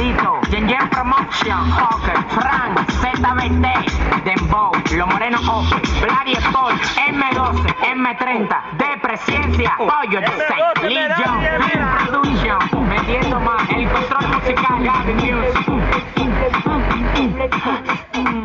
Carlito, Yen Promotion, Poker, Frank, ZBT, Dembow, Los Morenos Ope, Vladi Sport, M12, M30, De Presencia, Pollo de Sex, Legion, Film Production, vendiendo más, el control musical, Gaby Music.